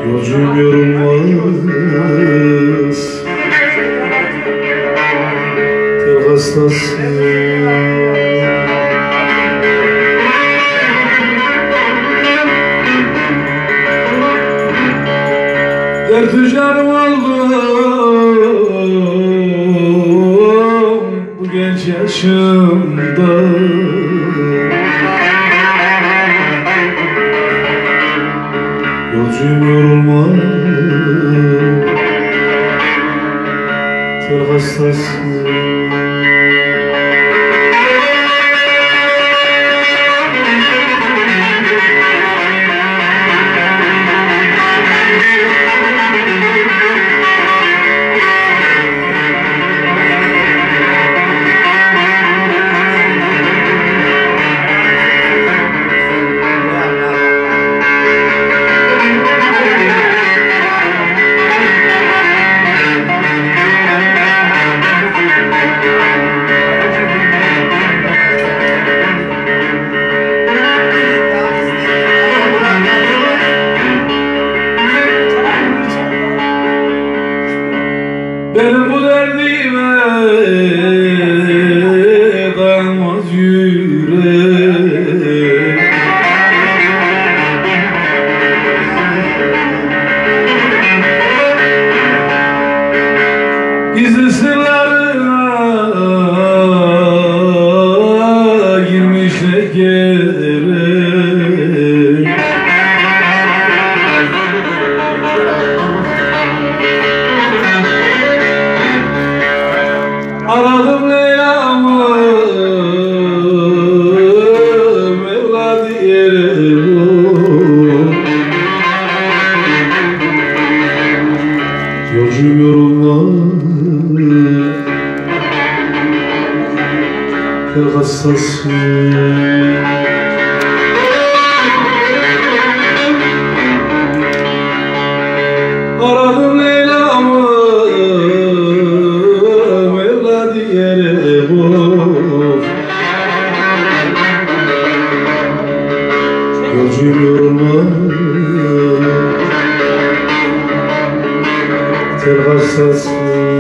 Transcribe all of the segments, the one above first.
Yolcum yorulmaz, tel hastası. Dert canım oldum bu genç yaşımda. Yolcuyum yorulmaz, tel hastası. Benim bu derdime dayanmaz yürek. Gizli sırlarına girmiş ne gerek. Aradım Leyla'mı Mevla diyelim. Yolcum yorulmaz, tel hastası. Aradım Leyla'mı Mevla diyerek. Yolcuyum yorulmaz, tel hastası.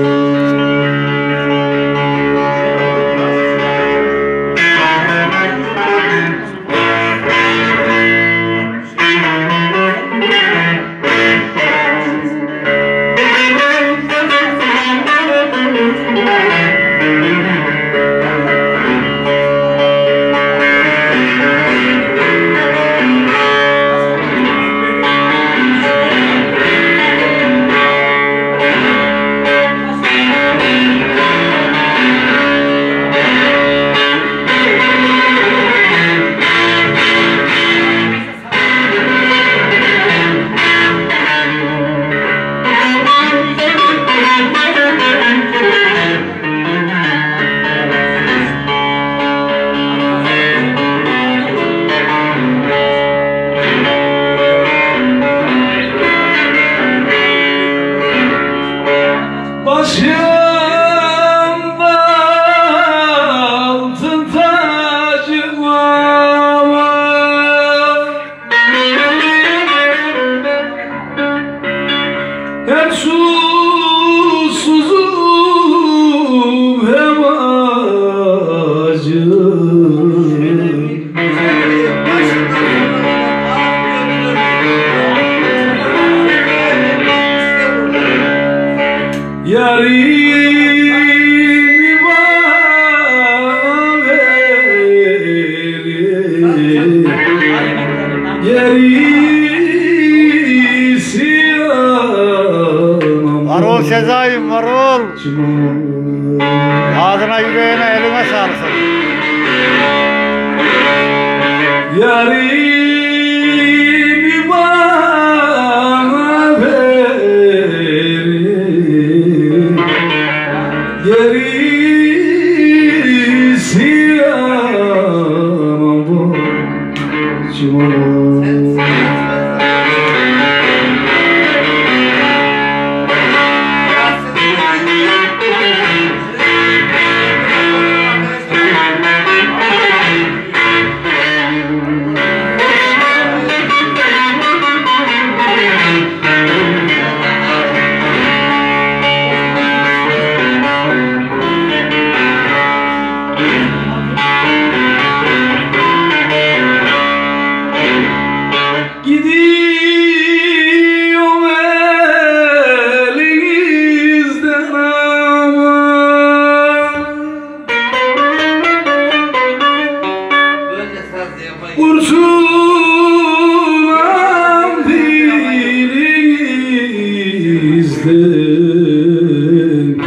Başımda altın tacım var, hem susuzum hem acım. Yarimi bana verin, gerisi anam. Marul Sezai'm, marul. Ağzına yüreğine eline sağlık. Yarimi bana verin, gerisi anam bacım. gezdim.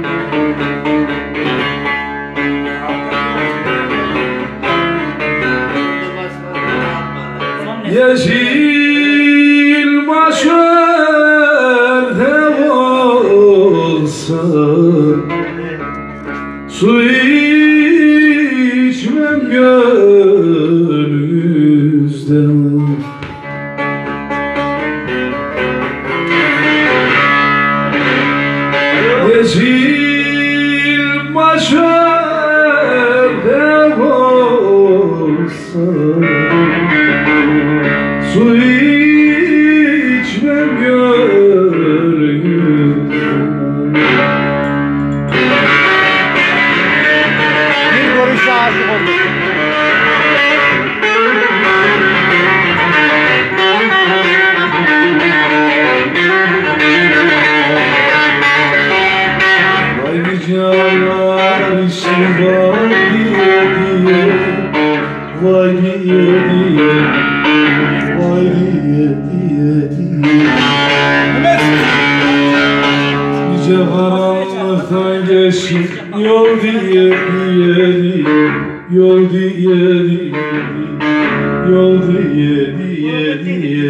Yeşil başörde olsa su içmem gönlünüzden. Yeşil başörde olsa su içmem gönlünüzden. Bir görüşe aşık oldum. Vay niceler işin var diye diye, vay diye diye, vay diye diye diye. Nice karanlıktan geçip yol diye diye diye, yol diye diye, yol diye diye diye.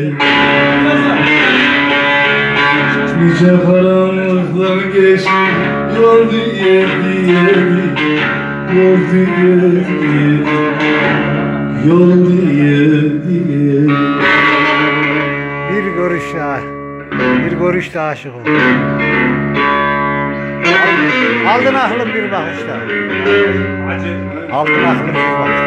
Nice karanlıktan geçip yol diye diye, yol diye diye, yol diye diye. Bir görüşte aşık oldum. Aldın aklım bir bakışta. Aldın aklım bir bakışta.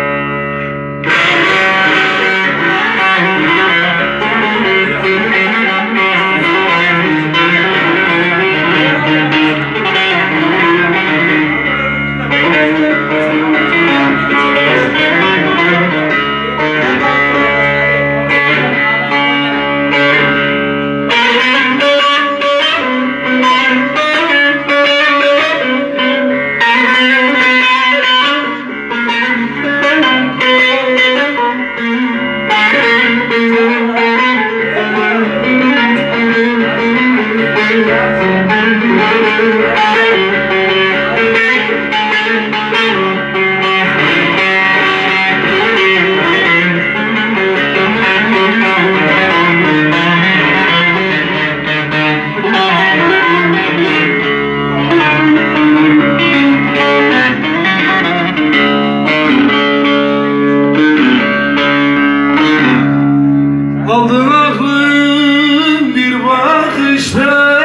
Aldın aklım bir bakışta,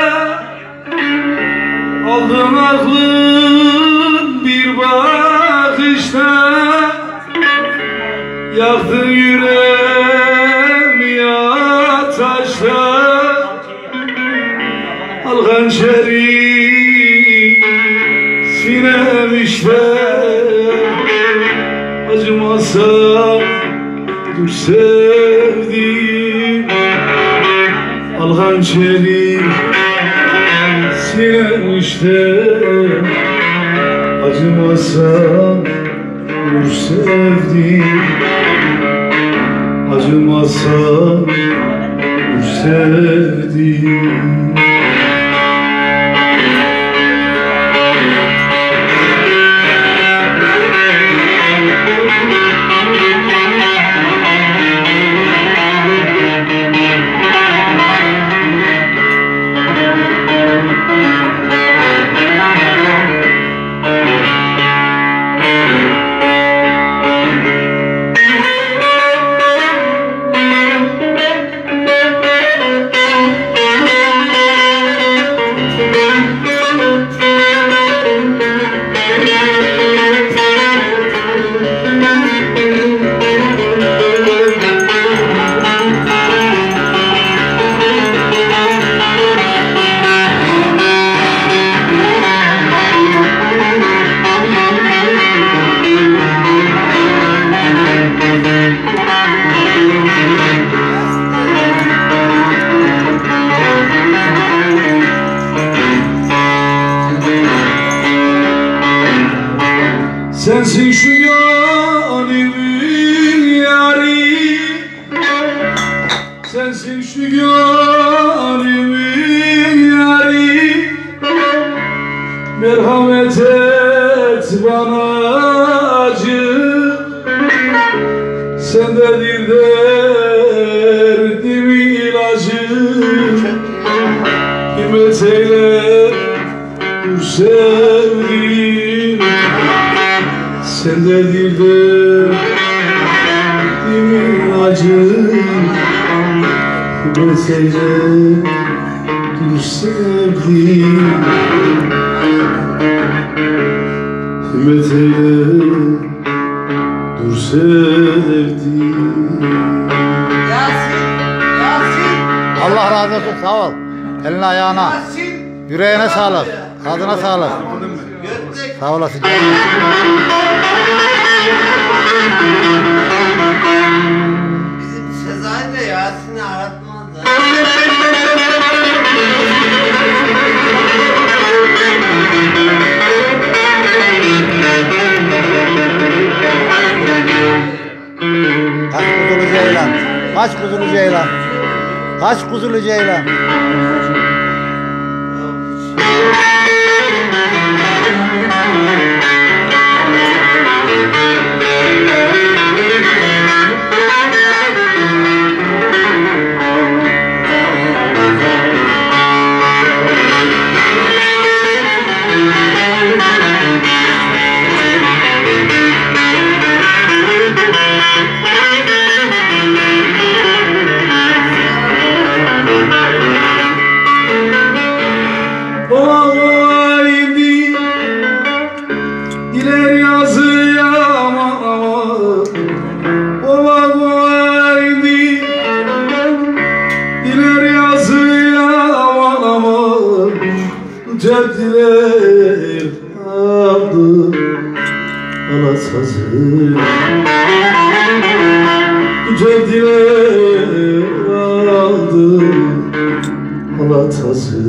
aldın aklım bir bakışta, yaktın yüreğimi ya taşta. Al hançeri sinem işte, acımasa dur sevdiğim. Al hançeri sinem işte, acımasa dur sevdiğim. Acımasa dur sevdiğim. Sensin şu gönlümün yari, sensin şu gönlümün yari. bana acı, sendedir derdimin ilacı. Himmet eyle dur sevdiğim, sendedir derdimin ilacı. Himmet eyle dur sevdiğim, himmet eyle dur sevdiğim. Allah razı olsun, sağ ol. Eline ayağına, yüreğine sağlık, adına sağlık. Sağ olasın. Bizim Sezai de Yasin'i aratmazlar. Kaç kuzulu ceylan, kaç kuzulu ceylan, kaç kuzulu ceylan. Haydi ileri yazıya aman, haydi ileri yazıya aman, ceddiler aldı alasazı, ceddiler aldı alasazı.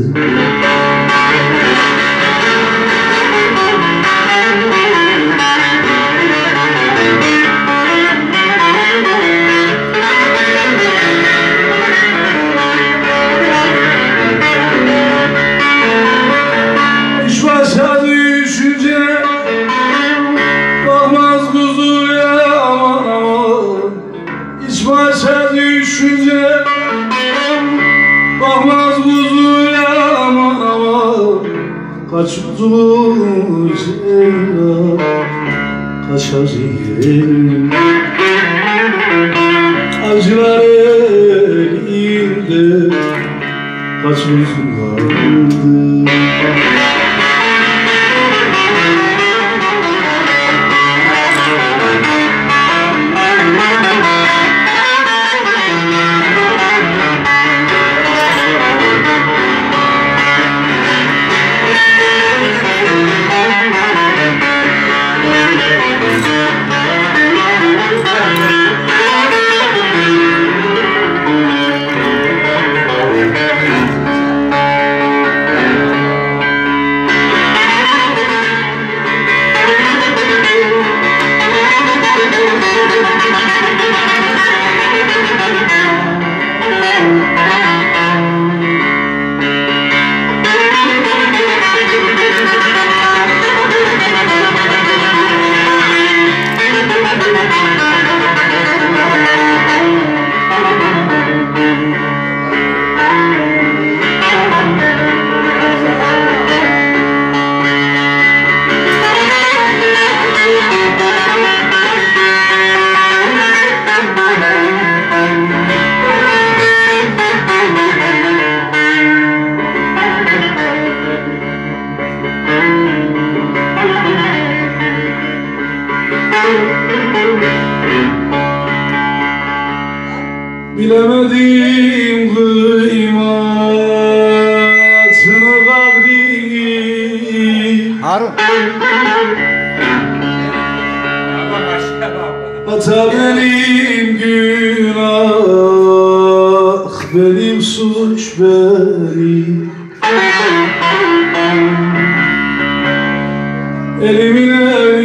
İş başa düşünce bakmaz kuzuya aman aman. İş başa düşünce bakmaz kuzuya aman aman. Kaç uzun ceylan kaçar yerim, acılar elinde kaç uzun vardı. Bilemedim kıymetini kadrini. Harun. Hata benim günah, benim suç benim. Elimine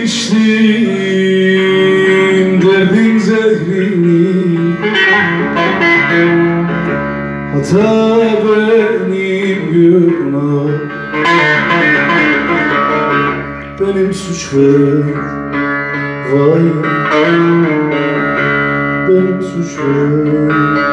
içtim derdin zehrini. Hata benim günah, benim suç ver. Vay benim suç ver.